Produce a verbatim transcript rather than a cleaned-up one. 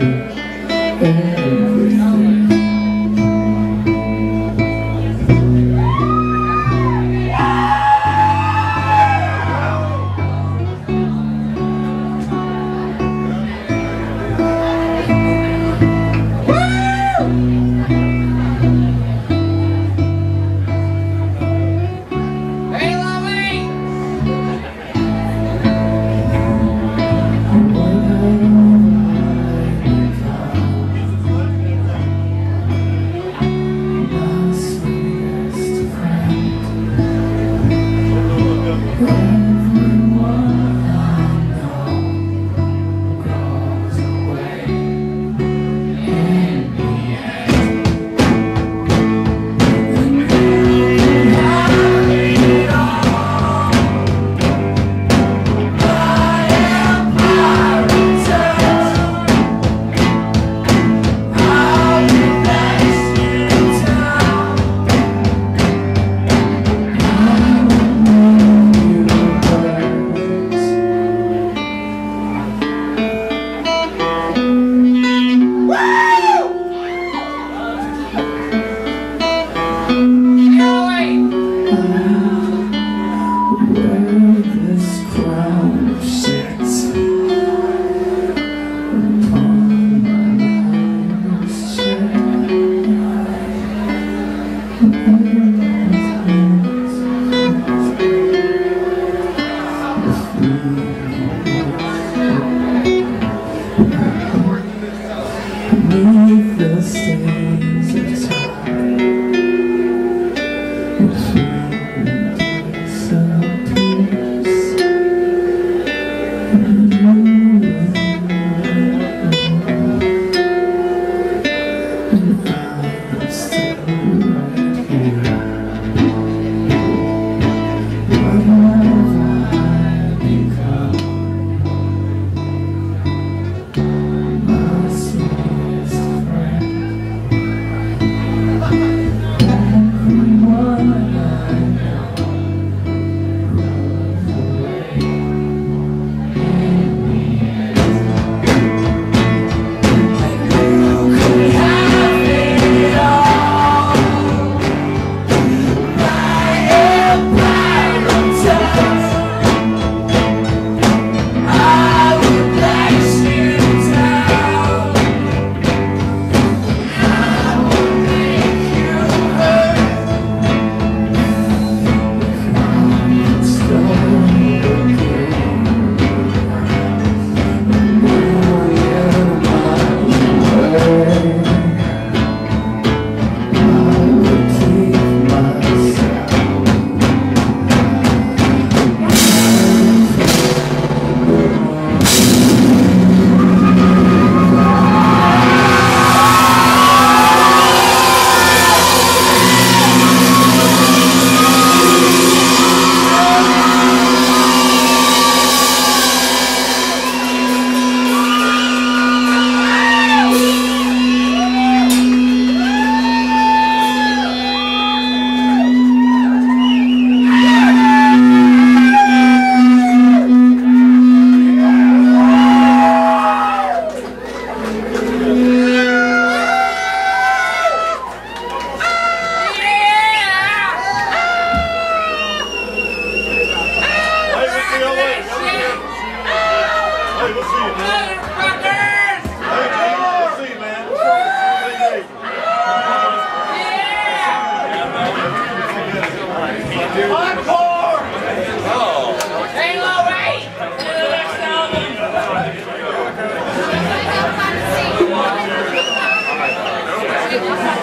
Beneath the stains of time, the freedom disappears, and you and I'm still right here. What have I become? My sweetest friend. Everyone I know runs away in the end. You could have it all. My empire of dust. I would place you down. I will make you hurt. It's slowly again. Million miles away. I will keep myself. Hey, we'll see you, man. Motherfuckers! Hey, man, we'll see you, man. Encore! Halo eight! To the next album!